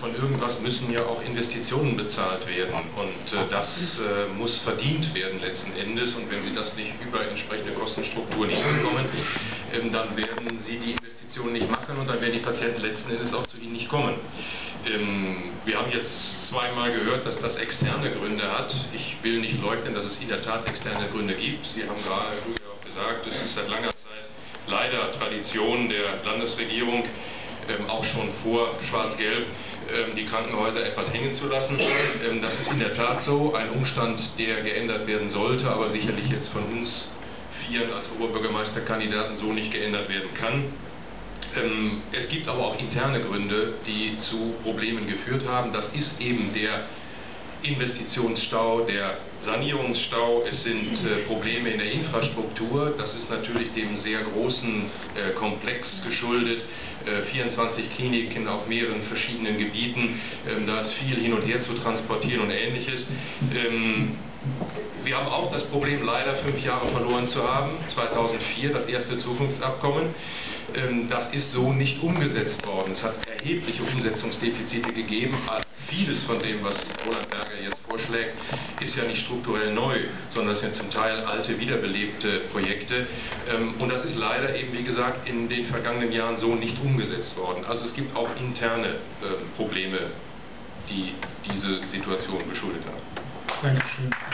von irgendwas müssen ja auch Investitionen bezahlt werden und das muss verdient werden letzten Endes, und wenn Sie das nicht über entsprechende Kostenstrukturen hinbekommen, dann werden Sie die Investitionen nicht machen und dann werden die Patienten letzten Endes auch zu Ihnen nicht kommen. Wir haben jetzt zweimal gehört, dass das externe Gründe hat. Ich will nicht leugnen, dass es in der Tat externe Gründe gibt. Sie haben gerade auch gesagt, es ist seit langer Zeit leider Tradition der Landesregierung, auch schon vor Schwarz-Gelb, die Krankenhäuser etwas hängen zu lassen. Das ist in der Tat so, ein Umstand, der geändert werden sollte, aber sicherlich jetzt von uns Vieren als Oberbürgermeisterkandidaten so nicht geändert werden kann. Es gibt aber auch interne Gründe, die zu Problemen geführt haben. Das ist eben der Investitionsstau, der Sanierungsstau, es sind Probleme in der Infrastruktur, das ist natürlich dem sehr großen Komplex geschuldet, 24 Kliniken auf mehreren verschiedenen Gebieten, da ist viel hin und her zu transportieren und Ähnliches. Wir haben auch das Problem, leider 5 Jahre verloren zu haben. 2004 das erste Zukunftsabkommen. Das ist so nicht umgesetzt worden. Es hat erhebliche Umsetzungsdefizite gegeben. Vieles von dem, was Roland Berger jetzt vorschlägt, ist ja nicht strukturell neu, sondern es sind zum Teil alte, wiederbelebte Projekte. Und das ist leider eben, wie gesagt, in den vergangenen Jahren so nicht umgesetzt worden. Also es gibt auch interne Probleme, die diese Situation geschuldet haben. Dankeschön.